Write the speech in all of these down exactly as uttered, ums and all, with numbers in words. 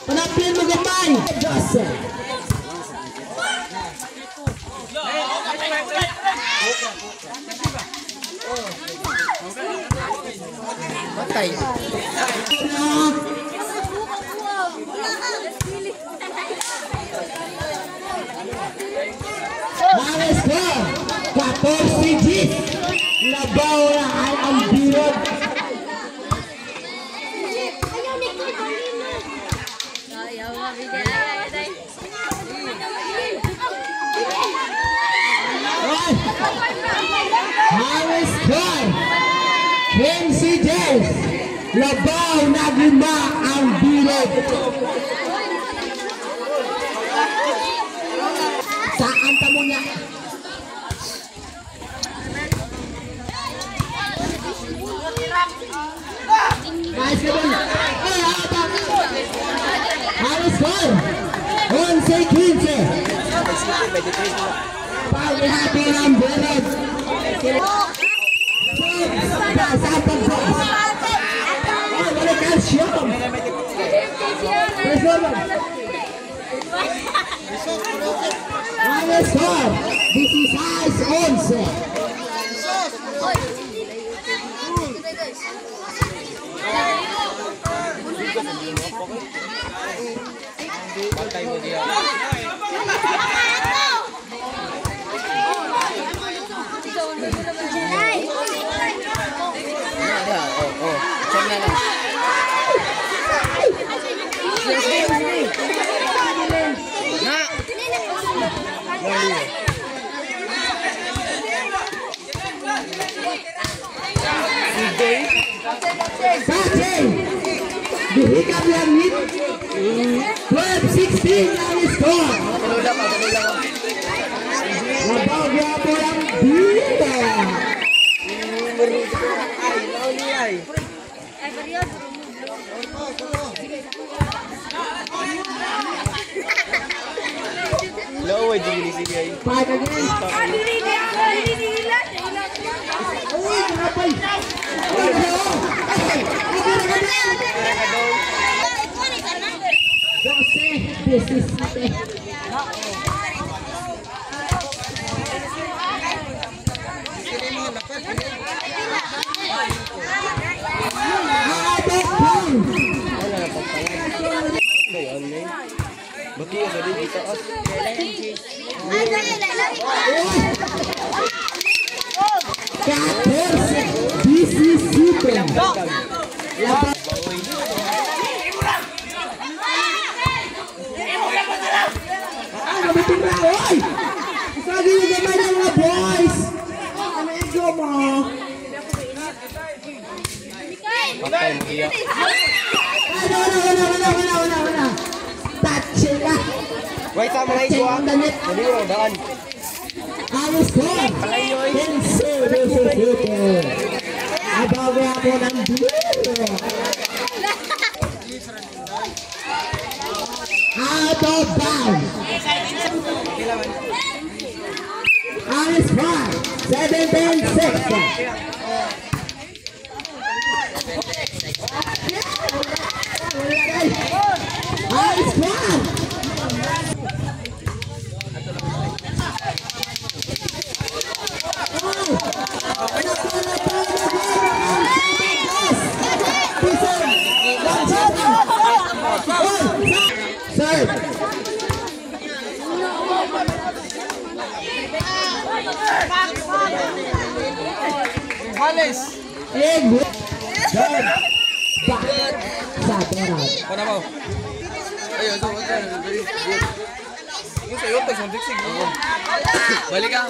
Panapin mo gamay. Joseph. Patay. Maris ko. fourteen Gs. Labaw na ang birod. Maris ko. quinze Gs. Labaw na lima ang birod. Saan ka muna? Nice ka ba? Halos gol! onse quinze! Paghihati ng birod! Saan pag-boss? Oh, wala calcium! Halos gol! This is size onse! Patay mo dia. Ada, oh, oh. Sana lang. Na. Dihikam langit twelve sixteen ang score. Labaw gapo ang dito. Low ay dili sige ay. Five again. Uy, napay. This is Bagi ada di taas. catorce. This is super. Oy! Sabi niyo naman yung mga boys! Ano yung go mo? Patay mo dia. Ano, ano, ano, ano, ano, ano, ano? Touch ka! Wait, tama na ito ah. Dali mo, daan. Alis ko! Pinsi, pinsi, pinsi. Abawi ako ng dito. Out of bounds. Alice five, seventeen six. Alice one. Serve. Halis. Egg. Serve. Back. Satu round. Mana mau? Ayo, tu, tu. Ini saya otak sontek sih. Balik ah.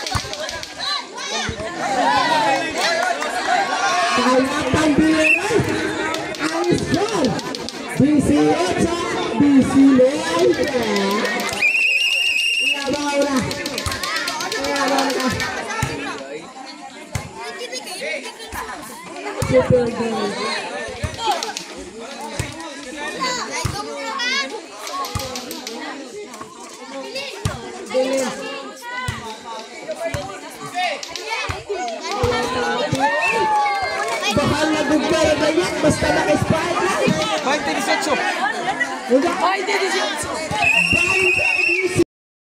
Kawakan bilang. Alice goal. Bisi ocha, bisi leaita. Labaw na. Labaw na. Super goal. Bahal na gugay, ganyan, basta naka-spotlight. twenty eighteen. Udah. Oh, hindi, hindi siya.